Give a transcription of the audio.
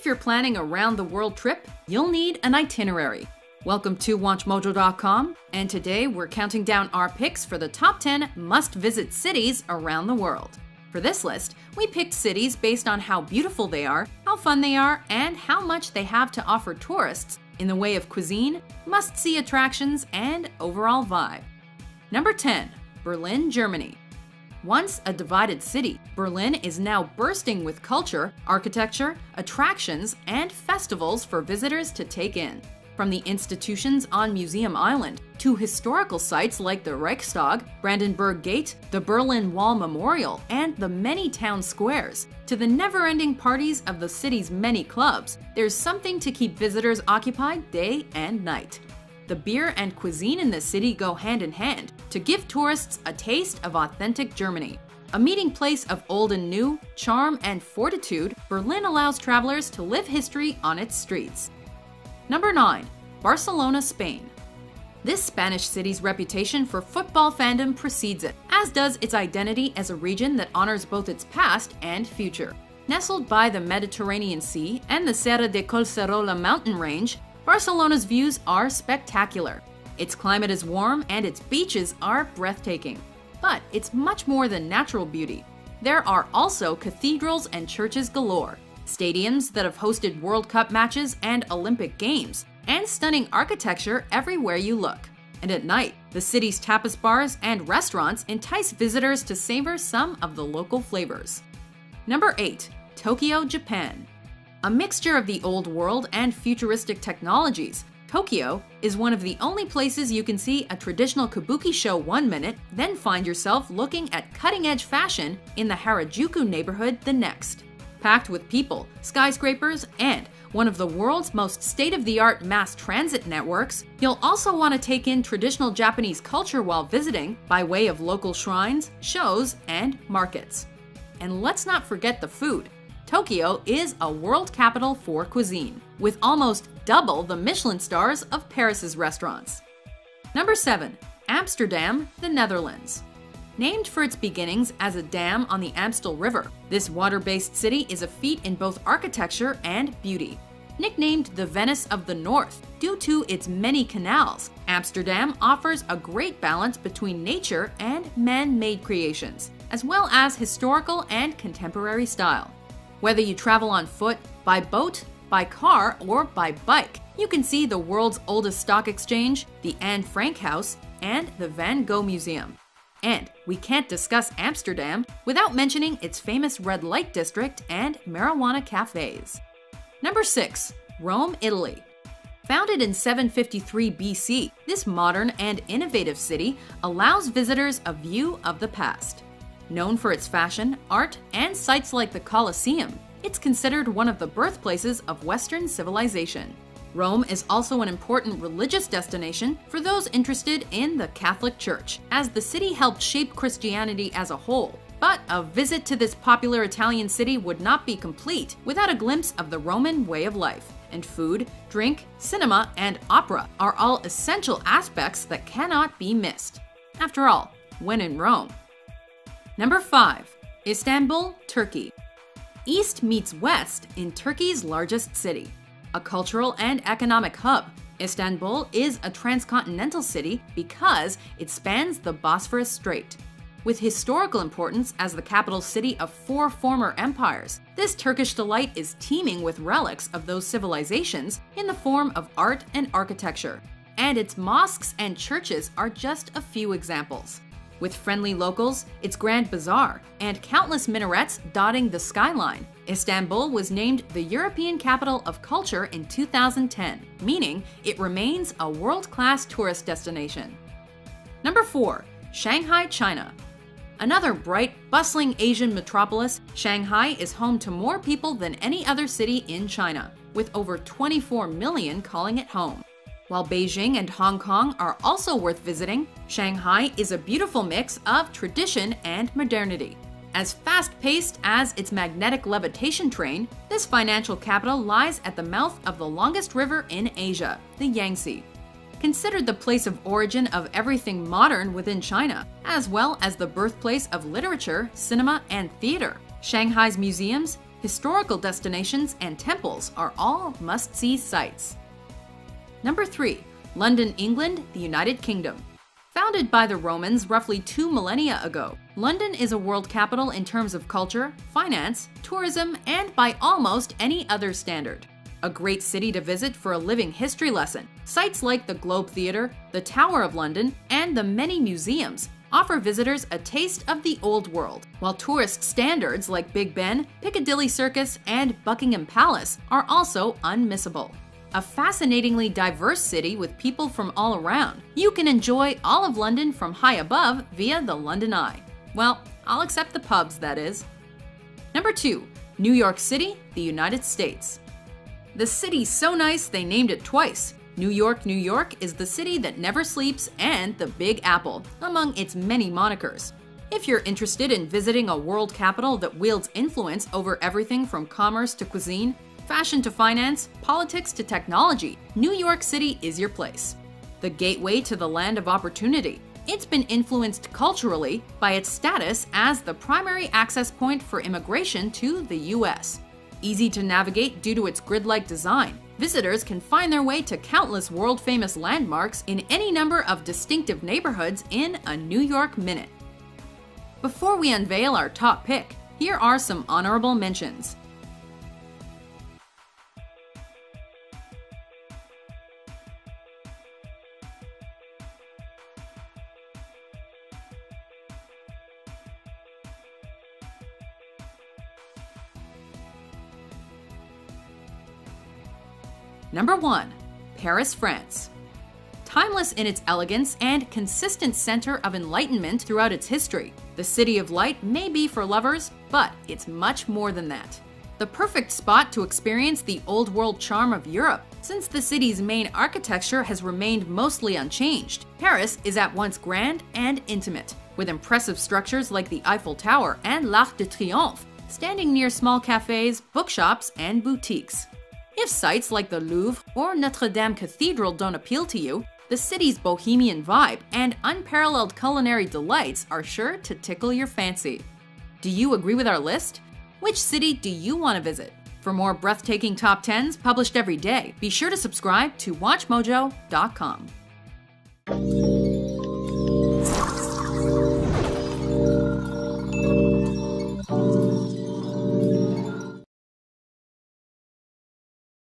If you're planning a round-the-world trip, you'll need an itinerary. Welcome to WatchMojo.com, and today we're counting down our picks for the top 10 must-visit cities around the world. For this list, we picked cities based on how beautiful they are, how fun they are, and how much they have to offer tourists in the way of cuisine, must-see attractions, and overall vibe. Number 10. Berlin, Germany. Once a divided city, Berlin is now bursting with culture, architecture, attractions, and festivals for visitors to take in. From the institutions on Museum Island to historical sites like the Reichstag, Brandenburg Gate, the Berlin Wall Memorial, and the many town squares, to the never-ending parties of the city's many clubs, there's something to keep visitors occupied day and night. The beer and cuisine in this city go hand in hand to give tourists a taste of authentic Germany. A meeting place of old and new, charm and fortitude, Berlin allows travelers to live history on its streets. Number 9. Barcelona, Spain. This Spanish city's reputation for football fandom precedes it, as does its identity as a region that honors both its past and future. Nestled by the Mediterranean Sea and the Serra de Collserola mountain range, Barcelona's views are spectacular. Its climate is warm and its beaches are breathtaking. But it's much more than natural beauty. There are also cathedrals and churches galore, stadiums that have hosted World Cup matches and Olympic Games, and stunning architecture everywhere you look. And at night, the city's tapas bars and restaurants entice visitors to savor some of the local flavors. Number 8. Tokyo, Japan. A mixture of the old world and futuristic technologies, Tokyo is one of the only places you can see a traditional kabuki show 1 minute, then find yourself looking at cutting-edge fashion in the Harajuku neighborhood the next. Packed with people, skyscrapers, and one of the world's most state-of-the-art mass transit networks, you'll also want to take in traditional Japanese culture while visiting by way of local shrines, shows, and markets. And let's not forget the food. Tokyo is a world capital for cuisine, with almost double the Michelin stars of Paris's restaurants. Number 7. Amsterdam, the Netherlands. Named for its beginnings as a dam on the Amstel River, this water-based city is a feat in both architecture and beauty. Nicknamed the Venice of the North due to its many canals, Amsterdam offers a great balance between nature and man-made creations, as well as historical and contemporary style. Whether you travel on foot, by boat, by car, or by bike, you can see the world's oldest stock exchange, the Anne Frank House, and the Van Gogh Museum. And we can't discuss Amsterdam without mentioning its famous red light district and marijuana cafes. Number 6. Rome, Italy. Founded in 753 BC, this modern and innovative city allows visitors a view of the past. Known for its fashion, art, and sites like the Colosseum, it's considered one of the birthplaces of Western civilization. Rome is also an important religious destination for those interested in the Catholic Church, as the city helped shape Christianity as a whole. But a visit to this popular Italian city would not be complete without a glimpse of the Roman way of life. And food, drink, cinema, and opera are all essential aspects that cannot be missed. After all, when in Rome. Number 5. Istanbul, Turkey. East meets west in Turkey's largest city. A cultural and economic hub, Istanbul is a transcontinental city because it spans the Bosphorus Strait. With historical importance as the capital city of 4 former empires, this Turkish delight is teeming with relics of those civilizations in the form of art and architecture. And its mosques and churches are just a few examples. With friendly locals, its grand bazaar, and countless minarets dotting the skyline, Istanbul was named the European Capital of Culture in 2010, meaning it remains a world-class tourist destination. Number 4. Shanghai, China. Another bright, bustling Asian metropolis, Shanghai is home to more people than any other city in China, with over 24 million calling it home. While Beijing and Hong Kong are also worth visiting, Shanghai is a beautiful mix of tradition and modernity. As fast-paced as its magnetic levitation train, this financial capital lies at the mouth of the longest river in Asia, the Yangtze. Considered the place of origin of everything modern within China, as well as the birthplace of literature, cinema, and theater, Shanghai's museums, historical destinations, and temples are all must-see sites. Number 3. London, England, the United Kingdom. Founded by the Romans roughly 2 millennia ago, London is a world capital in terms of culture, finance, tourism, and by almost any other standard. A great city to visit for a living history lesson. Sites like the Globe Theatre, the Tower of London, and the many museums offer visitors a taste of the old world, while tourist standards like Big Ben, Piccadilly Circus, and Buckingham Palace are also unmissable. A fascinatingly diverse city with people from all around. You can enjoy all of London from high above via the London Eye. Well, I'll accept the pubs, that is. Number 2. New York City, the United States. The city's so nice they named it twice. New York, New York is the city that never sleeps and the Big Apple, among its many monikers. If you're interested in visiting a world capital that wields influence over everything from commerce to cuisine, fashion to finance, politics to technology, New York City is your place. The gateway to the land of opportunity. It's been influenced culturally by its status as the primary access point for immigration to the US. Easy to navigate due to its grid-like design, visitors can find their way to countless world-famous landmarks in any number of distinctive neighborhoods in a New York minute. Before we unveil our top pick, here are some honorable mentions. Number 1. Paris, France. Timeless in its elegance and consistent center of enlightenment throughout its history, the City of Light may be for lovers, but it's much more than that. The perfect spot to experience the old world charm of Europe, since the city's main architecture has remained mostly unchanged. Paris is at once grand and intimate, with impressive structures like the Eiffel Tower and l'Arc de Triomphe, standing near small cafes, bookshops, and boutiques. If sites like the Louvre or Notre Dame Cathedral don't appeal to you, the city's bohemian vibe and unparalleled culinary delights are sure to tickle your fancy. Do you agree with our list? Which city do you want to visit? For more breathtaking top 10s published every day, be sure to subscribe to WatchMojo.com.